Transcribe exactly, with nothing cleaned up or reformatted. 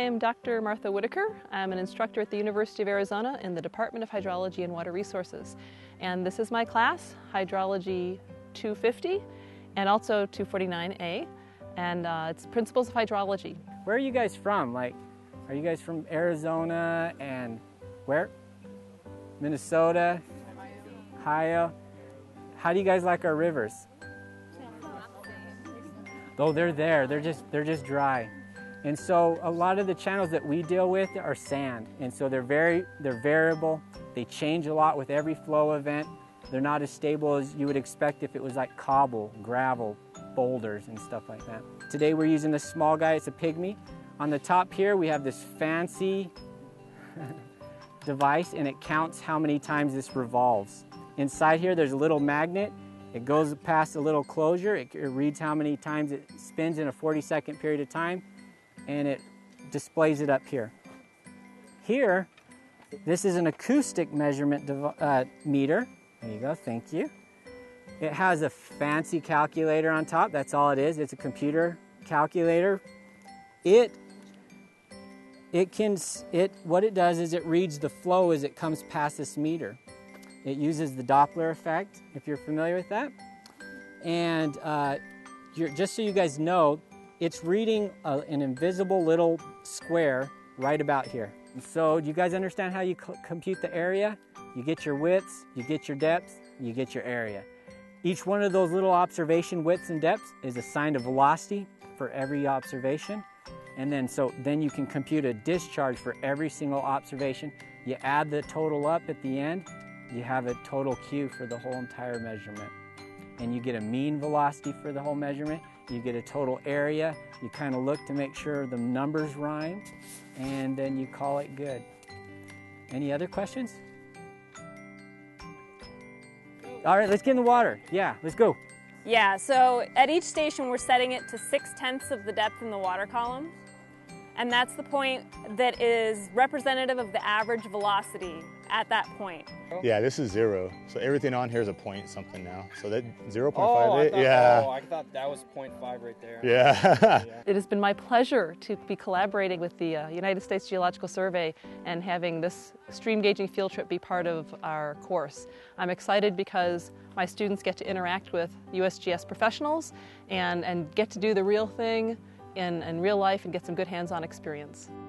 am Doctor Martha Whitaker. I'm an instructor at the University of Arizona in the Department of Hydrology and Water Resources. And this is my class, Hydrology two fifty and also two forty-nine A. And uh, it's Principles of Hydrology. Where are you guys from? Like, are you guys from Arizona and where? Minnesota? Ohio? How do you guys like our rivers? Oh, they're there. They're just they're just dry. And so a lot of the channels that we deal with are sand. And so they're very they're variable. They change a lot with every flow event. They're not as stable as you would expect if it was like cobble, gravel, boulders and stuff like that. Today we're using this small guy, it's a pygmy. On the top here we have this fancy device and it counts how many times this revolves. Inside here there's a little magnet. It goes past a little closure. It, it reads how many times it spins in a forty second period of time and it displays it up here. Here, this is an acoustic measurement uh, meter. There you go, thank you. It has a fancy calculator on top. That's all it is. It's a computer calculator. It, it can, it, what it does is it reads the flow as it comes past this meter. It uses the Doppler effect, if you're familiar with that. And uh, you're, just so you guys know, it's reading a, an invisible little square right about here. And so do you guys understand how you compute the area? You get your widths, you get your depths, you get your area. Each one of those little observation widths and depths is assigned a velocity for every observation. And then so then you can compute a discharge for every single observation. You add the total up at the end, you have a total Q for the whole entire measurement. And you get a mean velocity for the whole measurement. You get a total area. You kind of look to make sure the numbers rhyme, and then you call it good. Any other questions? All right, let's get in the water. Yeah, let's go. Yeah, so at each station we're setting it to six tenths of the depth in the water column. And that's the point that is representative of the average velocity at that point. Yeah, this is zero. So everything on here is a point something now. So that zero point oh, five eight, thought, yeah. Oh, I thought that was point five right there. Yeah. It has been my pleasure to be collaborating with the uh, United States Geological Survey and having this stream gauging field trip be part of our course. I'm excited because my students get to interact with U S G S professionals and, and get to do the real thing in, in real life and get some good hands-on experience.